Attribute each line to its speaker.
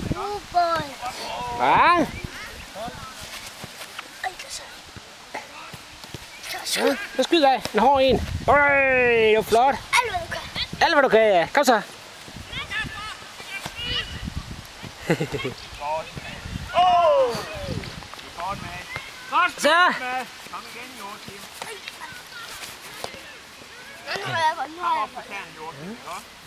Speaker 1: Ja. Ja, så skyd af. En hård en. Det var flot. Alt hvad du kan, ja. Kom så. Så.
Speaker 2: Kom igen, Joachim.
Speaker 3: Nu har jeg godt.
Speaker 2: Kom op på tæren, Joachim.